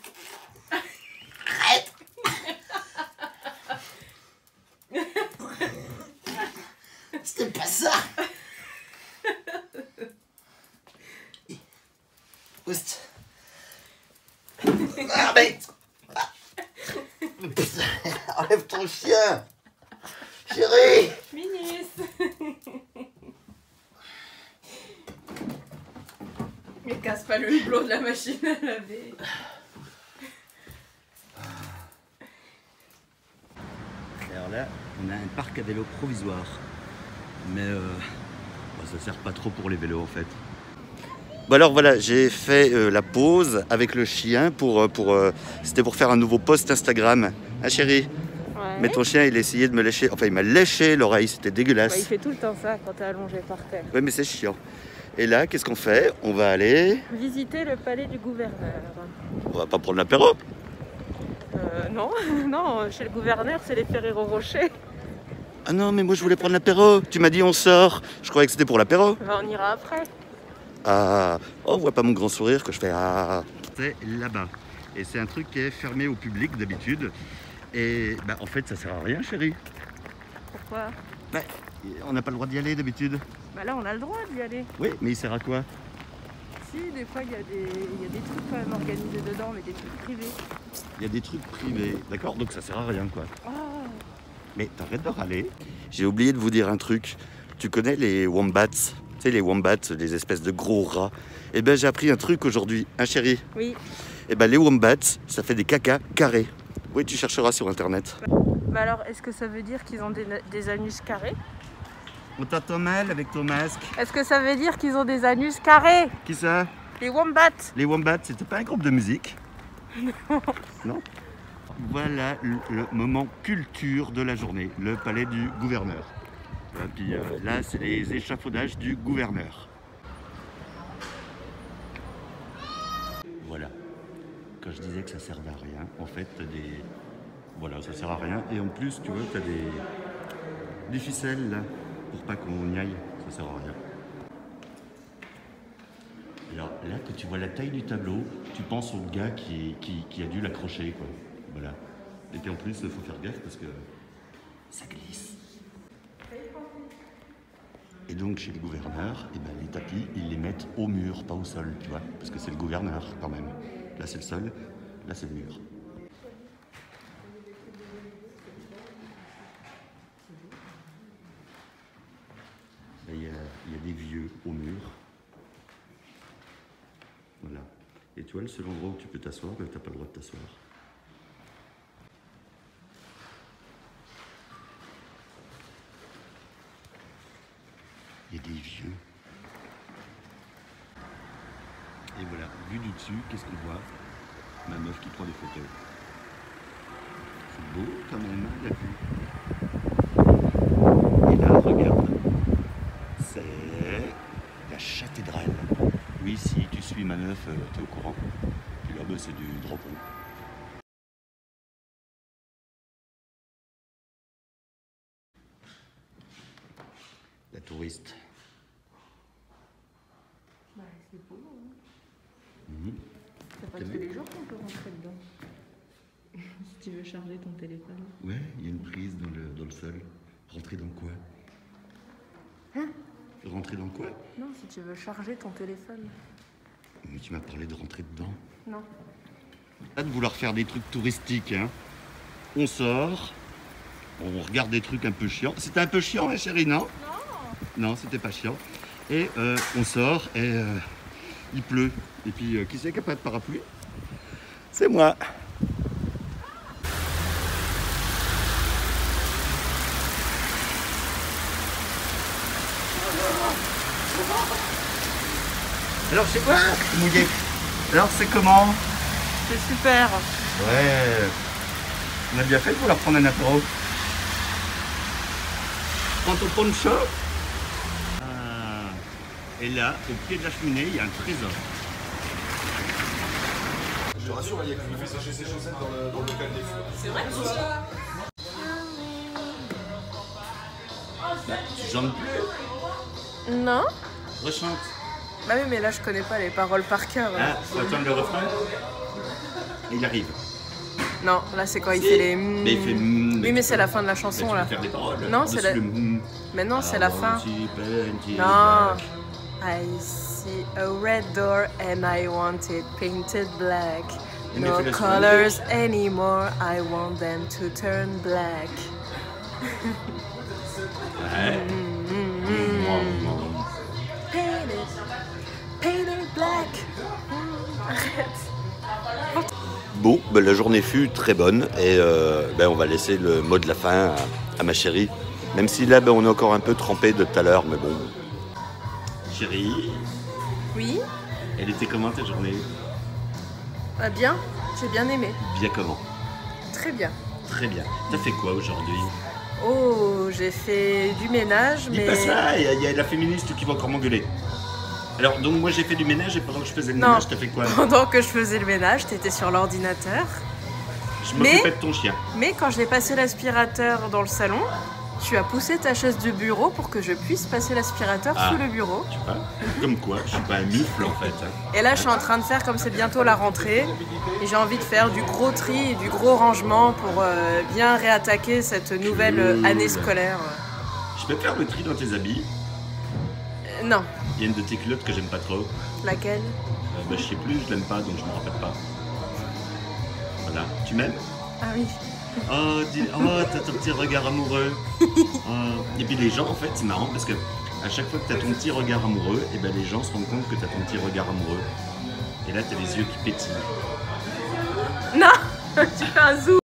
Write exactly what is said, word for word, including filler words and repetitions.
Arrête. C'était pas ça. Oust. Arrête. Enlève ton chien. Chérie. Minus. Mais casse pas le hublot de la machine à laver. Alors là, on a un parc à vélo provisoire. Mais euh, bah, ça sert pas trop pour les vélos en fait. Bon alors voilà, j'ai fait euh, la pause avec le chien pour... pour euh, c'était pour faire un nouveau post Instagram. Ah chérie. Ouais. Mais ton chien, il essayait de me lécher. Enfin, il m'a léché l'oreille, c'était dégueulasse. Bah, il fait tout le temps ça quand t'es allongé par terre. Ouais, mais c'est chiant. Et là, qu'est-ce qu'on fait? On va aller... Visiter le palais du gouverneur. On va pas prendre l'apéro? Euh, non, non, chez le gouverneur, c'est les Ferrero Rocher. Ah non, mais moi je voulais prendre l'apéro. Tu m'as dit on sort. Je croyais que c'était pour l'apéro. Bah, on ira après. Ah, oh, on voit pas mon grand sourire que je fais. Ah, c'est là-bas. Et c'est un truc qui est fermé au public d'habitude. Et bah, en fait, ça sert à rien, chérie. Pourquoi? Bah, on n'a pas le droit d'y aller d'habitude. Bah là, on a le droit d'y aller. Oui, mais il sert à quoi? Si, des fois, il y, a des- il y a des trucs quand même organisés dedans, mais des trucs privés. Il y a des trucs privés. D'accord, donc ça sert à rien, quoi. Oh. Mais t'arrêtes de râler. J'ai oublié de vous dire un truc. Tu connais les wombats? Tu sais, les wombats, des espèces de gros rats. Eh ben, j'ai appris un truc aujourd'hui, hein, chérie? Oui. Eh ben, les wombats, ça fait des cacas carrés. Oui, tu chercheras sur internet. Bah alors, est-ce que ça veut dire qu'ils ont des, des anus carrés? On t'entend mal avec ton masque. Est-ce que ça veut dire qu'ils ont des anus carrés? Qui ça? Les wombats. Les wombats, c'était pas un groupe de musique? Non. Non. Voilà le, le moment culture de la journée, le palais du gouverneur. Et puis euh, là, c'est les échafaudages du gouverneur. Voilà. Quand je disais que ça servait à rien, en fait, t'as des... Voilà, ça sert à rien. Et en plus, tu vois, t'as des... des ficelles, là, pour pas qu'on y aille. Ça sert à rien. Alors là, quand tu vois la taille du tableau, tu penses au gars qui, qui, qui a dû l'accrocher, quoi. Voilà. Et puis en plus, il faut faire gaffe parce que ça glisse. Et donc, chez le gouverneur, eh ben, les tapis, ils les mettent au mur, pas au sol, tu vois. Parce que c'est le gouverneur, quand même. Là, c'est le sol, là, c'est le mur. Là, il y a, il y a des vieux au mur. Voilà. Et tu vois, le seul endroit où tu peux t'asseoir, ben, tu n'as pas le droit de t'asseoir. Il y a des vieux. Et voilà, vu du dessus, qu'est-ce qu'on voit? Ma meuf qui prend des photos. C'est beau quand même, la vue. Et là, regarde, c'est la cathédrale. Oui, si tu suis ma meuf, euh, t'es au courant. Et là, ben, c'est du drapeau. La touriste. Bah, c'est beau, hein. Mmh. C'est pas T'as tous vu? les jours qu'on peut rentrer dedans. Si tu veux charger ton téléphone. Ouais, il y a une prise dans le, dans le sol. Rentrer dans quoi? Hein? Rentrer dans quoi? Non, si tu veux charger ton téléphone. Mais tu m'as parlé de rentrer dedans. Non. Pas de vouloir faire des trucs touristiques, hein. On sort, on regarde des trucs un peu chiants. C'était un peu chiant, hein, chérie, non? Non. Non, c'était pas chiant. Et euh, on sort et euh, il pleut. Et puis, euh, qui c'est qui a pas de parapluie? C'est moi. Alors, c'est quoi? Mouillé. Alors, c'est comment? C'est super. Ouais. On a bien fait de vouloir prendre un apéro. Prends ton poncho. Ah. Et là, au pied de la cheminée, il y a un trésor. Je te rassure, il y a qui me fait sécher ses chaussettes dans le, dans le local des feux. C'est vrai que ça. Bah, tu chantes plus. Non. Rechante. Bah oui, mais là je connais pas les paroles par cœur. Ah, faut attendre le refrain. Il arrive. Non, là c'est quand il Si. fait les. Mais il fait mm, Oui, mais tu c'est peux- la fin de la mais chanson tu là. peux faire des paroles. Non, c'est Dessus la- le mm. Mais non, c'est I la want fin. to paint it Non. black. I see a red door and I want it painted black. Et mais No fais la colors anymore, I want them to turn black. Ouais. Painted, painted black. Mm, Arrête. Bon, ben, la journée fut très bonne et euh, ben, on va laisser le mot de la fin à, à ma chérie. Même si là, ben, on est encore un peu trempé de tout à l'heure, mais bon. Chérie, Oui, elle était comment ta journée? ah, bien, j'ai bien aimé. Bien comment? Très bien. Très bien. T'as fait quoi aujourd'hui? Oh, j'ai fait du ménage, Dis mais. pas ça, il y, a- il y a la féministe qui va encore m'engueuler. Alors, donc moi j'ai fait du ménage et pendant que je faisais le Non. ménage, t'as fait quoi? Pendant que je faisais le ménage, t'étais sur l'ordinateur. Je Mais- m'occupais de ton chien. Mais quand j'ai passé l'aspirateur dans le salon, tu as poussé ta chaise de bureau pour que je puisse passer l'aspirateur Ah. sous le bureau. Tu vois? Comme quoi, je suis pas un mufle en fait. hein. Et là, je suis en train de faire comme c'est bientôt la rentrée. Et j'ai envie de faire du gros tri et du gros rangement pour euh, bien réattaquer cette nouvelle euh, année scolaire. Je peux faire le tri dans tes habits. Euh, non. Il y a une de tes culottes que j'aime pas trop. Laquelle? Euh, bah, je sais plus, je l'aime pas donc je me rappelle pas. Voilà. Tu m'aimes? Ah oui. Oh, dis... oh t'as ton petit regard amoureux. Oh. Et puis les gens, en fait, c'est marrant parce que à chaque fois que t'as ton petit regard amoureux, et ben les gens se rendent compte que t'as ton petit regard amoureux. Et là, t'as les yeux qui pétillent. Non. Tu fais un zoom.